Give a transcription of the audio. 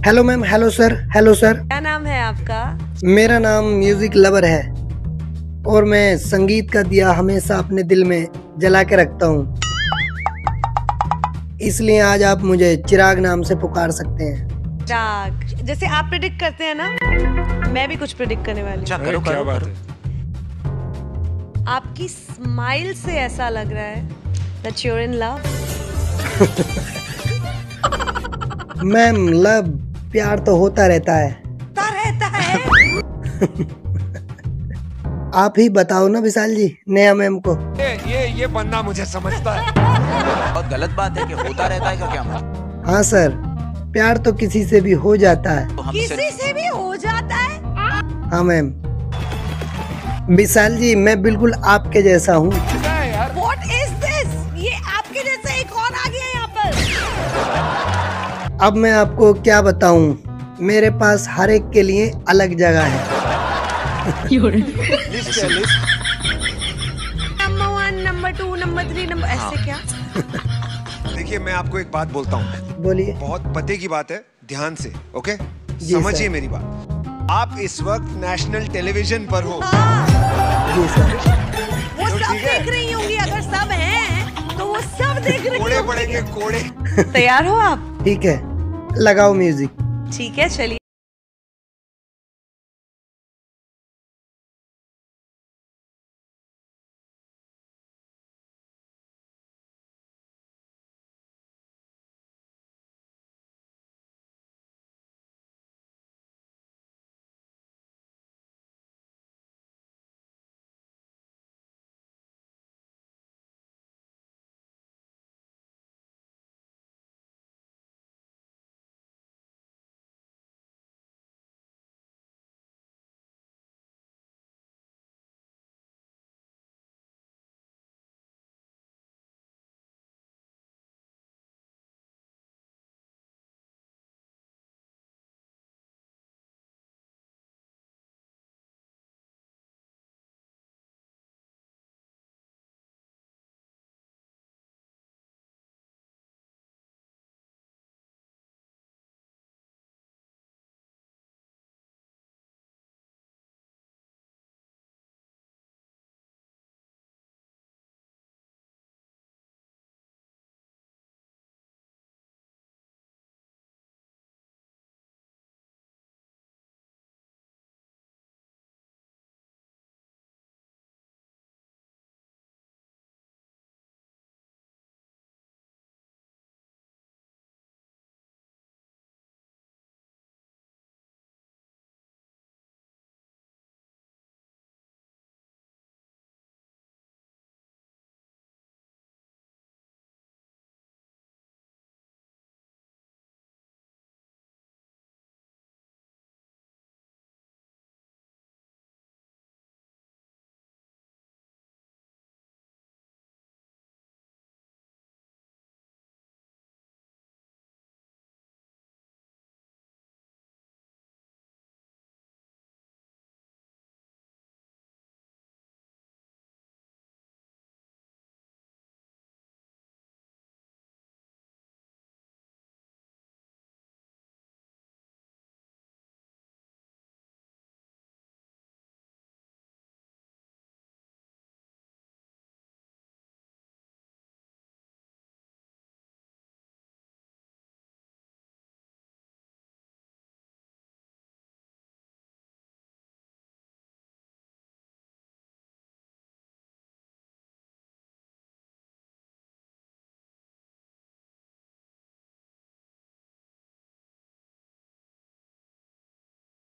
Hello ma'am, hello sir, hello sir. क्या नाम है आपका? मेरा नाम म्यूजिक लवर है और मैं संगीत का दिया हमेशा अपने दिल में जला के रखता हूँ, इसलिए आज आप मुझे चिराग नाम से पुकार सकते हैं। चिराग, जैसे आप प्रेडिक्ट करते हैं ना, मैं भी कुछ प्रेडिक्ट करने वाली हूँ। करो क्या बात है। आपकी स्माइल से ऐसा लग रहा है that you're in love। Ma'am, love प्यार तो होता रहता है। आप ही बताओ ना विशाल जी, नेहा मैम को। ये बंदा मुझे समझता है। बहुत गलत बात है कि होता रहता है का क्या मतलब? हाँ सर, प्यार तो किसी से भी हो जाता है। किसी से भी हो जाता है? हाँ मैम। विशाल जी, मैं बिल्कुल आपके जैसा हूँ। What is this? ये आपके जैसा एक और आ गया यहाँ पर। अब मैं आपको क्या बताऊं, मेरे पास हर एक के लिए अलग जगह है। नंबर 1, नंबर 2, नंबर 3, नंबर ऐसे क्या? देखिए, मैं आपको एक बात बोलता हूँ। बोलिए। बहुत पते की बात है, ध्यान से। ओके, जी समझिए सर। मेरी बात। आप इस वक्त नेशनल टेलीविजन पर हो। जी सर। वो तो सब ठीक है। देख रही होंगी, अगर सब हैं तो वो सब देख रही कोड़े होंगी। पड़ेंगे, कोड़े। तैयार हो आप? ठीक है, लगाओ म्यूजिक। ठीक है, चलिए।